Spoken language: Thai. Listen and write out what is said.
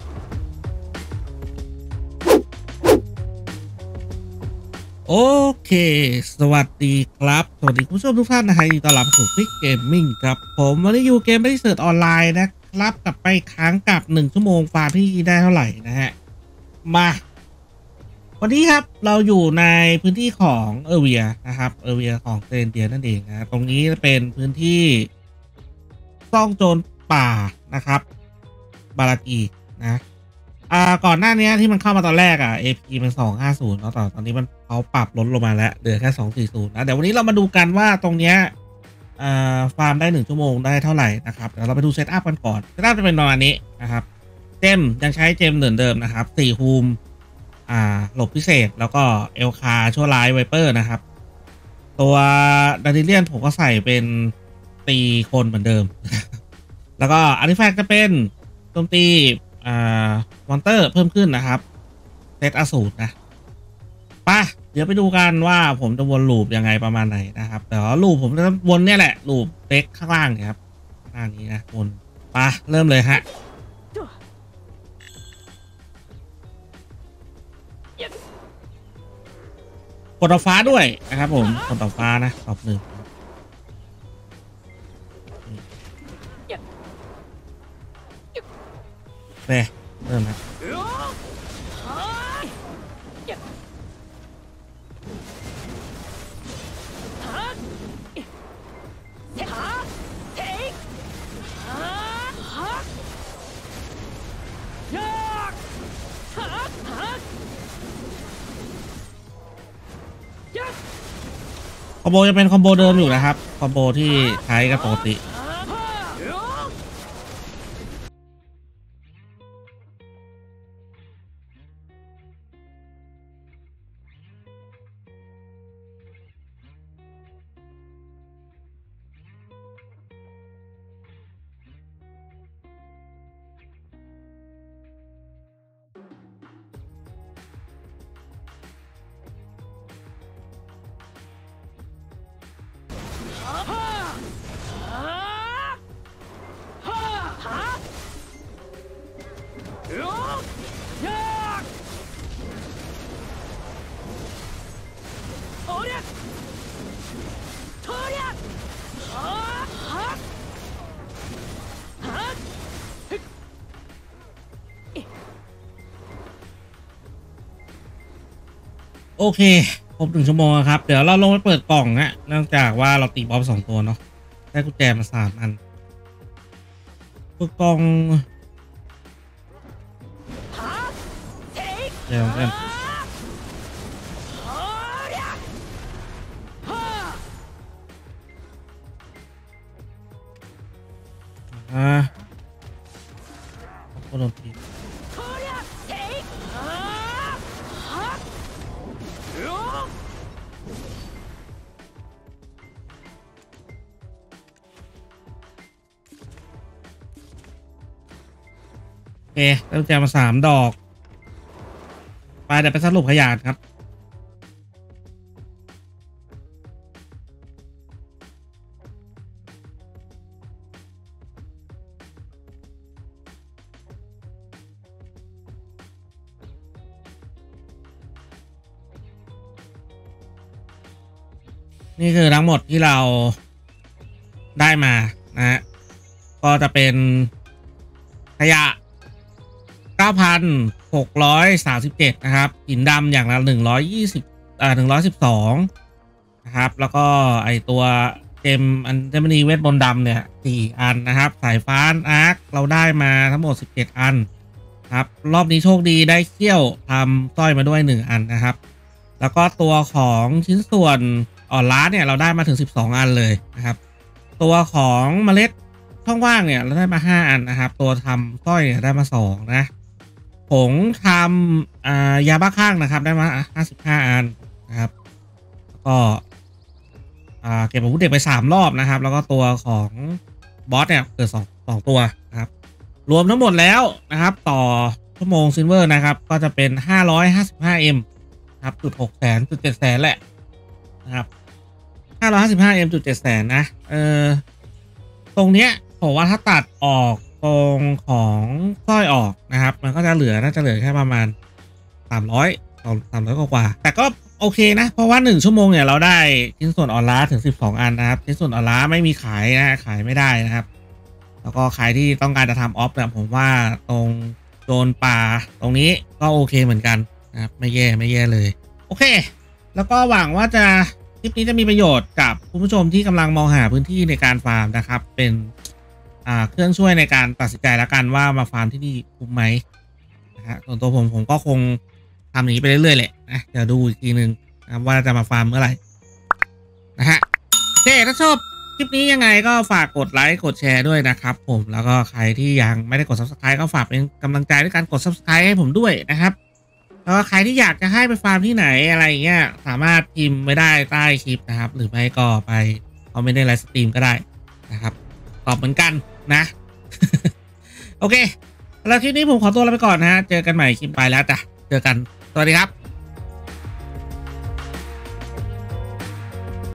โอเคสวัสดีครับสวัสดีคุณผู้ชมทุกท่านนะฮะยินดีต้อนรับสู่ฟิกเกมมิ่งครับผมวันนี้อยู่เกมไม่ได้เสิร์ชออนไลน์นะครับกลับไปค้างกับ1 ชั่วโมงฟาร์มที่ได้เท่าไหร่นะฮะมาวันนี้ครับเราอยู่ในพื้นที่ของเออร์เวียนะครับเออร์เวียของเซนเดียนั่นเองนะตรงนี้เป็นพื้นที่ซ่องโจรป่านะครับบารากีนะก่อนหน้านี้ที่มันเข้ามาตอนแรกAP มัน250เนาะตอนนี้มันเขาปรับลดลงมาแล้วเหลือแค่240นะเดี๋ยววันนี้เรามาดูกันว่าตรงเนี้ยฟาร์มได้1 ชั่วโมงได้เท่าไหร่นะครับเดี๋ยวเราไปดูเซตอัพกันก่อนเซตอัพจะเป็นประมาณนี้นะครับเจมยังใช้เจมเหมือนเดิมนะครับ4ฮูมหลบพิเศษแล้วก็เอลคาชั่วร้ายไวเปอร์นะครับตัวดาริเลียนผมก็ใส่เป็นตีคนเหมือนเดิม แล้วก็อาร์ติแฟกต์จะเป็นโจมตีมอนเตอร์เพิ่มขึ้นนะครับเซตอสูรนะป่ะเดี๋ยวไปดูกันว่าผมจะวนลูปยังไงประมาณไหนนะครับแต่ว่าลูปผมจะวนเนี่ยแหละลูปเด็กข้างล่างเนี่ยครับข้างล่างนี้นะวนป่ะเริ่มเลยฮะกดดอกฟ้าด้วยนะครับผมกดดอกฟ้านะตอบ1เริ่มนะคอมโบจะเป็นคอมโบเดิมอยู่นะครับคอมโบที่ใช้กันปกติโอเคครบ1 ชั่วโมงครับเดี๋ยวเราลงไปเปิดกล่องนะเนื่องจากว่าเราตีบอส2 ตัวเนาะได้กุญแจมา3 อันเปิดกล่องเดี๋ยวกันคนลงทีโอเคได้กุญแจมา3 ดอกไปเดี๋ยวไปสรุปขยะครับนี่คือทั้งหมดที่เราได้มานะฮะก็จะเป็นขยะ 9,637 นะครับหินดำอย่างละ112นะครับแล้วก็ไอตัวเจมอัญมณีเวทมนต์ดำเนี่ย4 อันนะครับสายฟ้าอาร์คเราได้มาทั้งหมด17 อันครับรอบนี้โชคดีได้เขี้ยวทำสร้อยมาด้วย1 อันนะครับแล้วก็ตัวของชิ้นส่วนอ่อนล้าเนี่ยเราได้มาถึง12 อันเลยนะครับตัวของเมล็ดช่องว่างเนี่ยเราได้มา5 อันนะครับตัวทำสร้อยเนี่ยได้มา2นะผงทำยาบ้าข้างนะครับได้มา55 อันนะครับก็เก็บอาวุธเด็กไป3 รอบนะครับแล้วก็ตัวของบอสเนี่ยเกิด2 ตัวนะครับรวมทั้งหมดแล้วนะครับต่อชั่วโมงซิลเวอร์นะครับก็จะเป็น 555M ครับ600,000 700,000แหละนะครับ 555M 700,000นะตรงเนี้ยผมว่าถ้าตัดออกตรงของสร้อยออกนะครับมันก็จะเหลือน่าจะเหลือแค่ประมาณ300กว่าแต่ก็โอเคนะเพราะว่า1ชั่วโมงเนี่ยเราได้ชิ้นส่วนออนล้าถึง12อันนะครับชิ้นส่วนออนล้าไม่มีขายนะขายไม่ได้นะครับแล้วก็ใครที่ต้องการจะทำออฟเนี่ยผมว่าตรงโดนป่าตรงนี้ก็โอเคเหมือนกันนะครับไม่แย่เลยโอเคแล้วก็หวังว่าจะคลิปนี้จะมีประโยชน์กับคุณผู้ชมที่กำลังมองหาพื้นที่ในการฟาร์มนะครับเป็นเครื่องช่วยในการตัดสินใจแล้วกันว่ามาฟาร์มที่นี่คุ้มไหมนะฮะส่วนตัวผมก็คงทำอย่างนี้ไปเรื่อยๆแหละนะเดี๋ยวดูอีกทีนึงนะว่าจะมาฟาร์มเมื่อไหร่นะฮะโอเคถ้าชอบคลิปนี้ยังไงก็ฝากกดไลค์กดแชร์ด้วยนะครับผมแล้วก็ใครที่ยังไม่ได้กด Subscribe ก็ฝากเป็นกำลังใจด้วยการกด Subscribe ให้ผมด้วยนะครับแล้วก็ใครที่อยากจะให้ไปฟาร์มที่ไหนอะไรเงี้ยสามารถพิมพ์ไว้ได้ใต้คลิปนะครับหรือไม่ก็ไปคอมเมนต์ในไลฟ์สตรีมก็ได้นะครับตอบเหมือนกันนะ โอเคแล้วคลิปนี้ผมขอตัวลาไปก่อนนะฮะเจอกันใหม่คลิปไปแล้วจ้ะเจอกันสวัสดีครับ